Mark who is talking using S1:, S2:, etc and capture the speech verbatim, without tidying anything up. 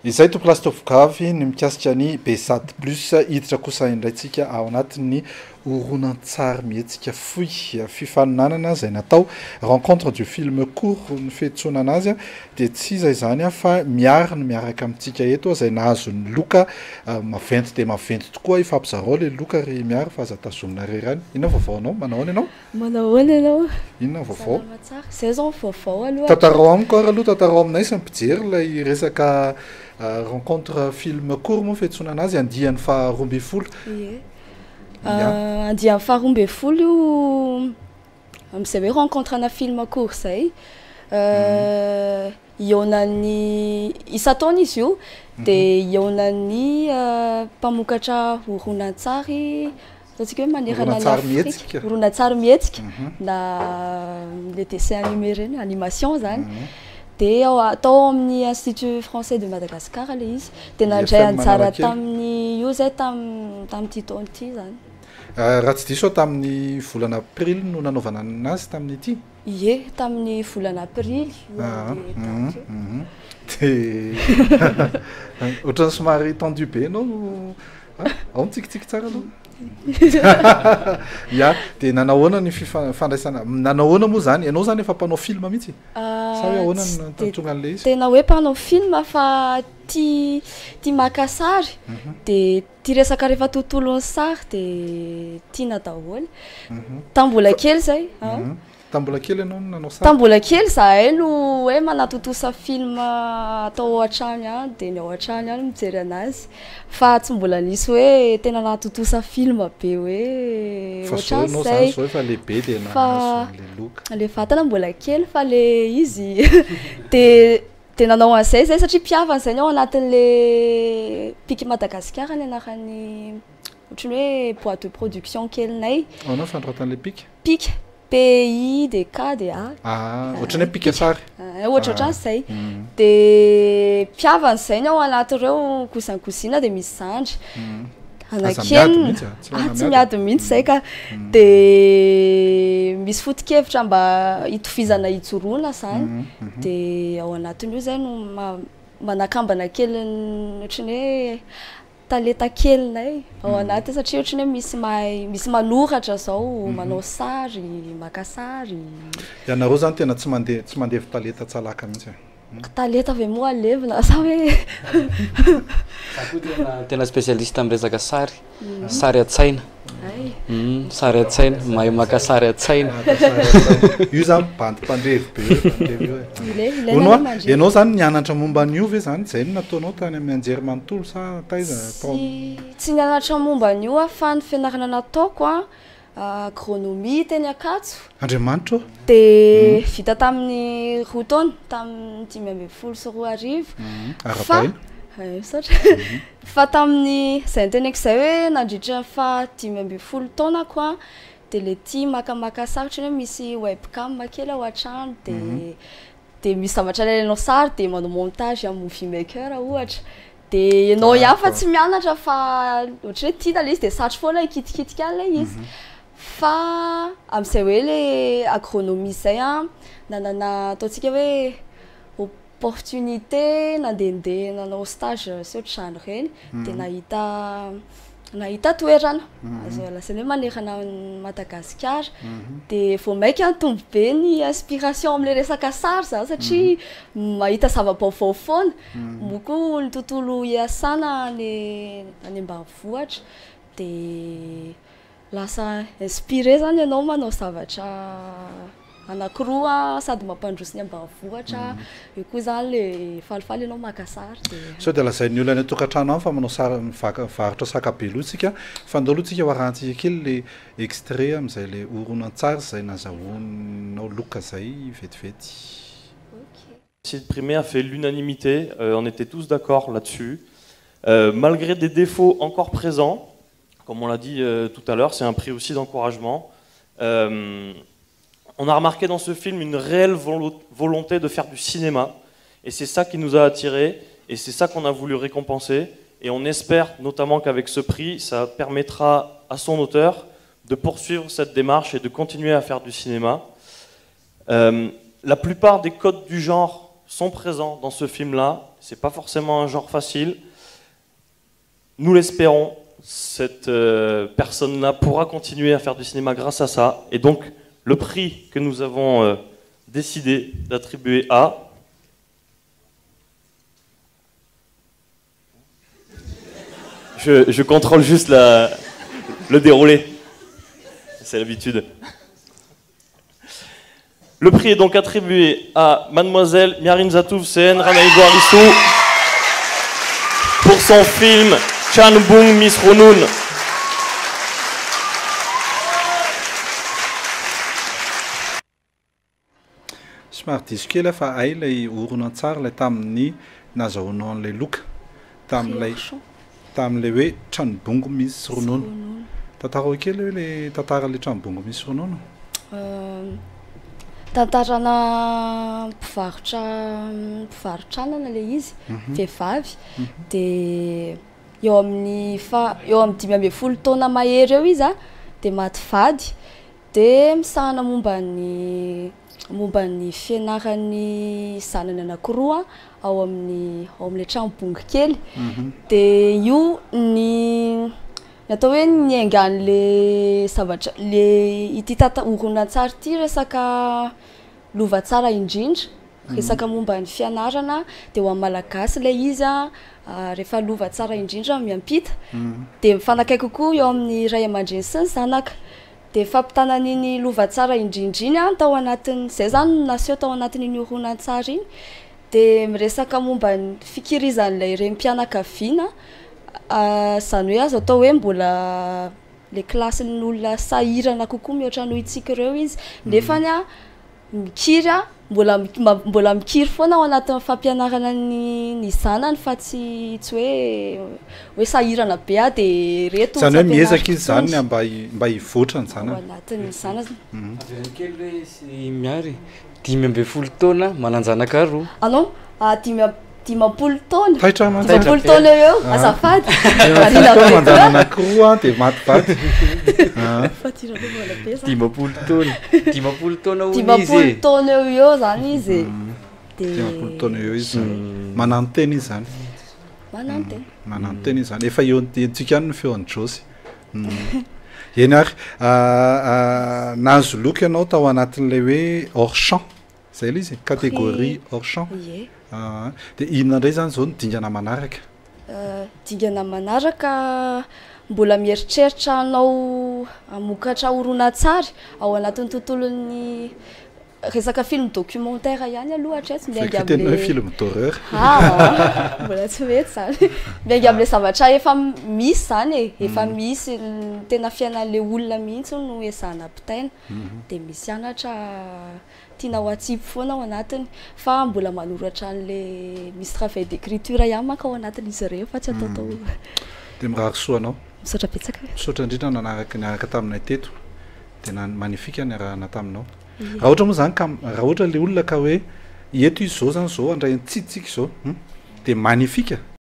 S1: Izay tompolasy tovikavy ny mikasika ny Besat Plus hiditra kosa indraitsika ao anatin'ny horonan-tsary mihetsika fohy fifaninanana izay natao rencontre du film court ny fihetsonana azy dia tsy izay izany fa miaro ny miaraka amintsika eto izay nahazo ny loka maventy dia maventy tokoa ifampizarao ilay loka ry miaro fa aza tazomina rerany. Inona vaovao anao? Manao ahoana ianao?
S2: Manao ahoana ianao?
S1: Inona vaovao?
S2: Izay zao vaovao aloha.
S1: Tantarao amiko ary aloha tantarao aminay sy mipijery ilay resaka rencontre film court moa fihetsonana azy andian'ny faha roa ambin'ny folo.
S2: Ie. Andian'ny faha roa ambin'ny folo io amin'izay hoe rencontre ana film court zay. Ionan'ny isan-taona izy io dia ionan'ny mpamokatra horonan-tsary ataontsika hoe manerana ny Afrika. Horonan-tsary mihetsika na le dessin animé reny animation zany. Dia atao amin'ny Institut Français de Madagascar ilay izy dia nandray anjara tamin'ny io zay tamin'ity taona ity zany.
S1: Raha tsy diso tamin'ny volana aprily no nanaovana anazy tamin'ny ity?
S2: Ie, tamin'ny volana aprily.
S1: Dia ohatran'ny somary tendu be ianao. Ao mitsikitsiky tsara aloha. Ya, dia nanao ahoana ny fifandraisana? Nanao ahoana moa zany? Ianao zany efa mpanao film mihitsy? Sa hoe ahoana ny tantonga an'ilay izy?
S2: Tena hoe mpanao film fa tia tia maka sary dia tia resaka rehefa tontolon'ny sary dia tiana daholo. Tambola kely zay.
S1: Tambola kely ianao no nanao sary?
S2: Tambola kely zahay no hoe manatotosa film atao ao an-trano ihany dia ny ao an-trano ihany mijery anazy fa tsy mbola nisy hoe tena natotosa film be hoe
S1: ohatran'izay. Fa efa lehibe dia nahazo ilay loka.
S2: Ilay vatana mbola kely fa ilay izy dia dia nanao an'izay zay satria mpiavana izay ny ao anatin'ilay Pic Madagascar ny anarany ohatran'ny hoe boîte de production kelinay.
S1: Anao fandraitan'ilay Pic?
S2: Pic. P I D K D A.
S1: Ah, ohatran'ny hoe pika sary.
S2: Ohatra ohatran'izay. Dia mpiavana izay ny ao anatin'ireo kosikosina dia misy zandry. Anakely tsy miady mihitsy izay ka dia misy foto-kevitra mba hitovizana hijoroana zany dia ao anatin'io zay no manakambana kely ohatran'ny hoe talenta kelinay ao anaty satria ohatran'ny hoe misy mahay misy manoratra zao manao sary maka sary.
S1: Ianareo zany tena tsy mandeha tsy mandevy talenta tsalaka mihitsy.
S2: Talenta ve moa alevina sa hoe
S3: tena tena spécialiste amin'ny resaka sary sary an-tsaina. Sary an-tsaina mahay maka sary an-tsaina.
S1: Io zany bandim-pandrevy be hoe. Ianao zany nianatra momba an'io ve zany izay no nataonao tany amin'ny anjery manontolo sa taiza?
S2: Tsy nianatra momba an'io fa ny fianarana nataoko a agronomie teny Ankatso.
S1: Andriamanitra.
S2: Dia vita tamin'ny roa taona tamin'ny dimy ambin'ny folo sy roa arivo.
S1: Arapaina.
S2: Saotra fa tamin'ny izay nyteneko izay hoe nandritra fa dimy ambin'ny folo taonako a dia ilay tia makamaka sary ohatran'ny hoe misy webcam kely ao an-trano dia dia misy zavatra ilainao sary dia manao montage amin'ny movie maker ohatra. Dia ianao ihany fa tsy mianatra fa ohatran'ny hoe tia ilay izy dia satry foana ikitikitika ilay izy. Fa amin'izay hoe ilay agronomie izay a nanana ataontsika hoe opportunité nandehandeha nanao stage sy ohatr'izany reny dia nahita nahita toerana azo lasaina hoe manerana Madagasikara dia vao maika nitombo be ny inspiration amin'ilay resaka sary za satria mahita zava-baovao foana moko ny tontolo iasana any any ambanivohitra dia lasa inspiré zany ianao manao zavatra anankiroa sady mampandroso ny ambanivohitra io koa zany le falifaly ianao maka sary dia
S1: sao dia lazain'ny olona any tokantrano any fa manao sary mivarotra sakabelo tsika fa andao aloha tsika hoarantsika kely le extrait amin'izay le horonan-tsary izay nazahoanao loka zay vetivety.
S4: Cette primaire a fait l'unanimité, euh, on était tous d'accord là-dessus. Euh, malgré des défauts encore présents, comme on l'a dit euh, tout à l'heure, c'est un prix aussi d'encouragement. Euh, on a remarqué dans ce film une réelle volonté de faire du cinéma, et c'est ça qui nous a attirés, et c'est ça qu'on a voulu récompenser, et on espère notamment qu'avec ce prix, ça permettra à son auteur de poursuivre cette démarche et de continuer à faire du cinéma. Euh, la plupart des codes du genre sont présents dans ce film-là. C'est pas forcément un genre facile. Nous l'espérons. Cette euh, personne-là pourra continuer à faire du cinéma grâce à ça. Et donc, le prix que nous avons euh, décidé d'attribuer à... Je, je contrôle juste la, le déroulé. C'est l'habitude. Le prix est donc attribué à Mademoiselle Miarin Zatouf-Sen Ranaïgo Arissou pour son film Chan Bung Miss Runun.
S1: Somary diso kely fa ay ilay horonan-tsary ilay tamin'ny nazahoanao an'ilay loka tamin'ilay tamin'ilay hoe tranobongo misy ronono. Tantarao kely hoe ilay tantaran'ilay tranobongo misy ronono.
S2: Tantarana mpivarotra mpivarotranana ilay izy, vehivavy, dia eo amin'ny fa eo amin'ny dimy ambin'ny folo taona mahery eo izy a, dia maty vady, dia misahana momba ny momba ny fianaran'ny zanany anankiroa ao amin'ny ao amin'ilay tranobongo kely. Dia io ny natao hoe niaingan'ilay zavatra le ity tata horonan-tsary ity resaka lova tsara indrindra, resaka momba ny fianarana, dia ho amin'ny malagasy ilay izy a rehefa lova tsara indrindra miampita, dia mifanakaiky kokoa eo amin'ny ray aman-dreny sy ny zanaka. Dia fampitana an'iny lova tsara indrindra iny a tao anatin'ny zay zany naseho tao anatin'iny horonan-tsary iny, dia miresaka momba ny fikirizan'ilay renim-pianakaviana, zany hoe azo atao hoe mbola le klasin'ny olona sahirana kokoa mihoatra noho itsika ireo izy, nefany a mikiry a mbola mbola mikiry foana ao anatin'ny fampianarana ny ny zanany fa tsy tsy hoe hoe sahirana be a dia reto
S1: zany hoe miezaka izy zany mba mba hivoatra ny zanany
S2: ao anatin'ny zanany.
S3: Averany kely hoe sy miary dimy ambin'ny folo taona mananjanaka roa.
S2: Ah non, dimy dimampolo taona.
S1: Taitra aman-jany.
S2: Dimampolo taona eo eo, azafady.
S1: Manjana anankiroa dia maty vady.
S2: Fatirana vola be zany.
S3: Dimampolo taona. Dimampolo taona hoy izy.
S2: Dimampolo taona eo eo zany izy.
S1: Dimampolo taona eo izy. Manano tena izy zany.
S2: Manano tena.
S1: Manano tena izy zany. Efa eo antsika any ny feon'ny Josy. Eny ary nahazo loka ianao tao anatin'ilay hoe hors champ. Zay ilay izy, catégorie hors champ. Dia inona indray zany zao ny dingana manaraka?
S2: Dingana manaraka mbola mieritreritra anao hamokatra horonan-tsary ao anatin'ny tontolon'ny resaka film documentaire ihany aloha hatreto miainga
S1: amin'ilay hoe film d'horreur.
S2: Ah, mbola tsy mety zany. Miainga amin'ilay zavatra efa misy zany e, efa misy tena fiainan'ilay olona mihitsy no ezahana ampitaina, dia misy anatra tiana ho atsipy foana ao anatiny, fa mbola manoratra an'ilay misy travail d'écriture ihany manko ao anatin'izy ireo fa tsy atao tao.
S1: Dia mirary soa anao?
S2: Misaotra betsaka.
S1: Misaotra indrindra nanaraka niaraka taminay teto, dia magnifika ny arahana taminao. Raha ohatra moa zany ka raha ohatra ilay olona ka hoe eto izy zao zany zao andray antsitsika izao dia magnifika.